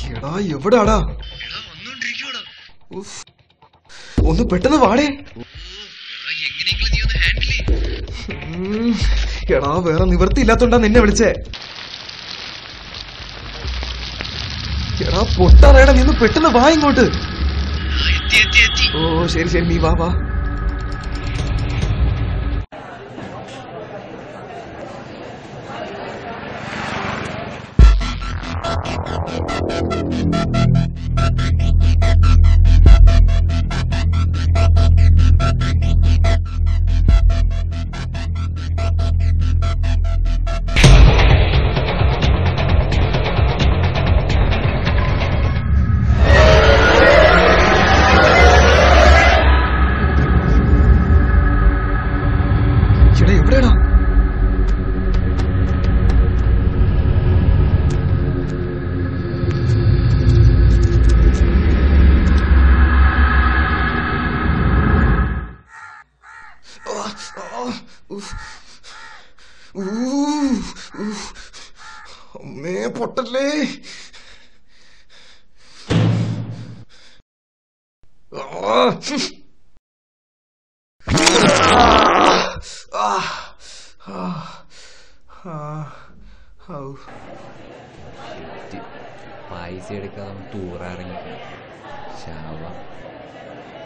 എടാ എവിടാടാ? ഒന്ന് പെട്ടെന്ന് വാടേ. എടാ വേറെ നിവൃത്തി ഇല്ലാത്തോണ്ടാ നിന്നെ വിളിച്ചേ. എടാ പൊട്ടാറേടാ, നീ ഒന്ന് പെട്ടെന്ന് വാ ഇങ്ങോട്ട്. ഓ ശരി ശരി, നീ വാ വാ. എവിടെയാടാ? അമ്മേ പൊട്ടല്ലേ. പൈസ എടുക്കാതെ ടൂർ ഇറങ്ങി ശാവ.